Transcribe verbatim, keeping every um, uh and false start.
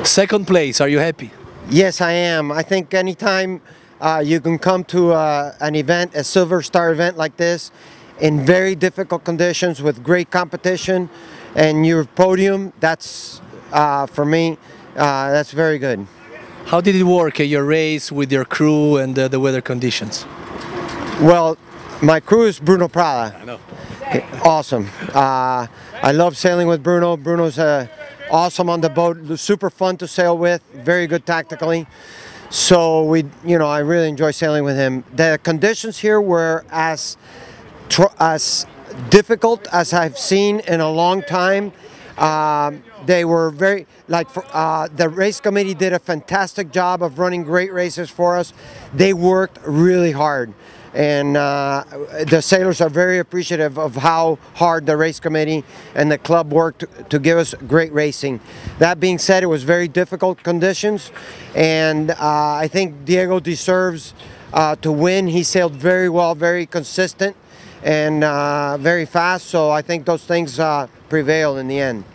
Second place, are you happy? Yes, I am. I think anytime uh, you can come to uh, an event, a Silver Star event like this, in very difficult conditions with great competition, and your podium, that's, uh, for me, uh, that's very good. How did it work at your race with your crew and uh, the weather conditions? Well, my crew is Bruno Prada. I know. Awesome. Uh, I love sailing with Bruno. Bruno's uh, awesome on the boat, super fun to sail with, very good tactically. So we, you know, I really enjoy sailing with him. The conditions here were as as difficult as I've seen in a long time. Um, they were very, like, for, uh, the race committee did a fantastic job of running great races for us. They worked really hard. And uh, the sailors are very appreciative of how hard the race committee and the club worked to give us great racing. That being said, it was very difficult conditions, and uh, I think Diego deserves uh, to win. He sailed very well, very consistent, and uh, very fast, so I think those things uh, prevailed in the end.